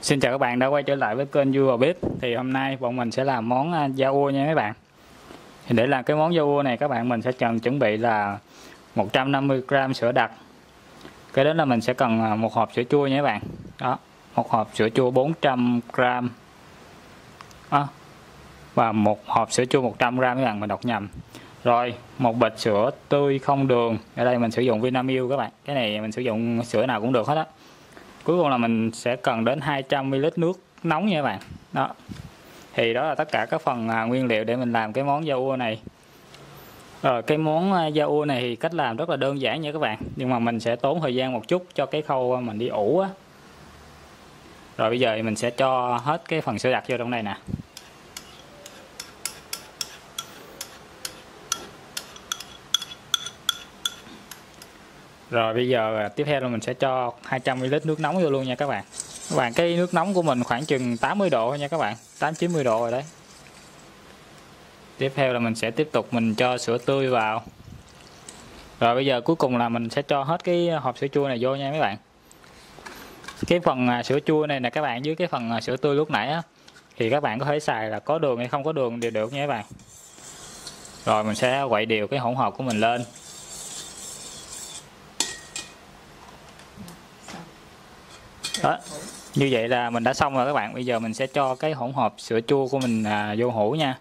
Xin chào các bạn đã quay trở lại với kênh Vua Vào Bếp. Thì hôm nay bọn mình sẽ làm món da ua nha mấy bạn. Thì để làm cái món da ua này các bạn mình sẽ cần chuẩn bị là 150g sữa đặc. Cái đó là mình sẽ cần một hộp sữa chua nha các bạn. Đó, một hộp sữa chua 400g. Đó. Và một hộp sữa chua 100g các bạn, mình đọc nhầm. Rồi, một bịch sữa tươi không đường. Ở đây mình sử dụng Vinamilk các bạn. Cái này mình sử dụng sữa nào cũng được hết á. Cuối cùng là mình sẽ cần đến 200ml nước nóng nha các bạn. Đó. Thì đó là tất cả các phần nguyên liệu để mình làm cái món da ua này. Rồi cái món da ua này thì cách làm rất là đơn giản nha các bạn. Nhưng mà mình sẽ tốn thời gian một chút cho cái khâu mình đi ủ á. Rồi bây giờ mình sẽ cho hết cái phần sữa đặc vô trong đây nè. Rồi bây giờ tiếp theo là mình sẽ cho 200ml nước nóng vô luôn nha các bạn. Các bạn cái nước nóng của mình khoảng chừng 80 độ thôi nha các bạn, 8-90 độ rồi đấy. Tiếp theo là mình sẽ tiếp tục mình cho sữa tươi vào. Rồi bây giờ cuối cùng là mình sẽ cho hết cái hộp sữa chua này vô nha mấy bạn. Cái phần sữa chua này nè các bạn, dưới cái phần sữa tươi lúc nãy á, thì các bạn có thể xài là có đường hay không có đường đều được nha các bạn. Rồi mình sẽ quậy đều cái hỗn hợp của mình lên. Đó, như vậy là mình đã xong rồi các bạn. Bây giờ mình sẽ cho cái hỗn hợp sữa chua của mình vô hũ nha.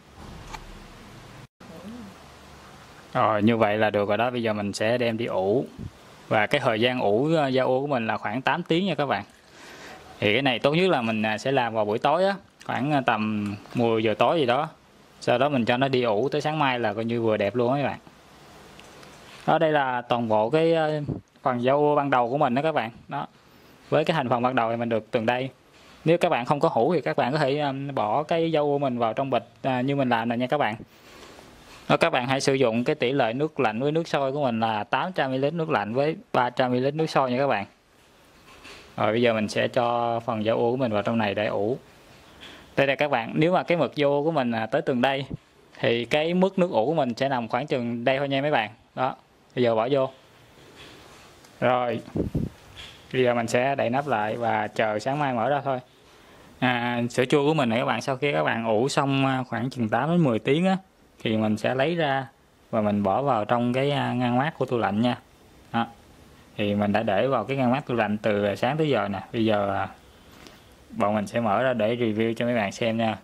Rồi như vậy là được rồi đó. Bây giờ mình sẽ đem đi ủ. Và cái thời gian ủ da ua của mình là khoảng 8 tiếng nha các bạn. Thì cái này tốt nhất là mình sẽ làm vào buổi tối á, khoảng tầm 10 giờ tối gì đó. Sau đó mình cho nó đi ủ tới sáng mai là coi như vừa đẹp luôn á các bạn. Đó, đây là toàn bộ cái phần da ua ban đầu của mình đó các bạn. Đó. Với cái thành phần ban đầu thì mình được từng đây. Nếu các bạn không có hũ thì các bạn có thể bỏ cái da ua mình vào trong bịch như mình làm này nha các bạn. Đó, các bạn hãy sử dụng cái tỷ lệ nước lạnh với nước sôi của mình là 800ml nước lạnh với 300ml nước sôi nha các bạn. Rồi bây giờ mình sẽ cho phần da ua của mình vào trong này để ủ. Đây là các bạn, nếu mà cái mực da ua của mình tới từng đây thì cái mức nước ủ của mình sẽ nằm khoảng chừng đây thôi nha mấy bạn. Đó, bây giờ bỏ vô. Rồi, bây giờ mình sẽ đậy nắp lại và chờ sáng mai mở ra thôi. Sữa chua của mình này các bạn, sau khi các bạn ủ xong khoảng chừng 8 đến 10 tiếng á, thì mình sẽ lấy ra và mình bỏ vào trong cái ngăn mát của tủ lạnh nha. Đó. Thì mình đã để vào cái ngăn mát tủ lạnh từ sáng tới giờ nè. Bây giờ bọn mình sẽ mở ra để review cho mấy bạn xem nha.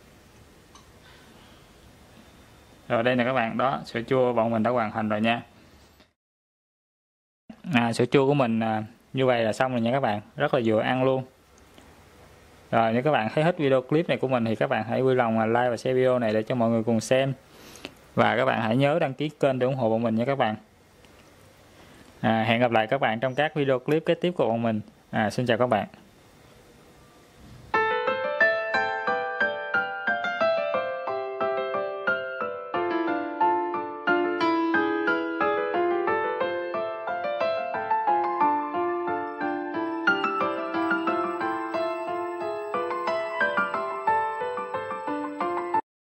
Rồi đây nè các bạn, đó sữa chua bọn mình đã hoàn thành rồi nha. Sữa chua của mình như vậy là xong rồi nha các bạn, rất là vừa ăn luôn. Rồi nếu các bạn thấy hết video clip này của mình thì các bạn hãy vui lòng like và share video này để cho mọi người cùng xem. Và các bạn hãy nhớ đăng ký kênh để ủng hộ bọn mình nha các bạn. Hẹn gặp lại các bạn trong các video clip kế tiếp của bọn mình. Xin chào các bạn.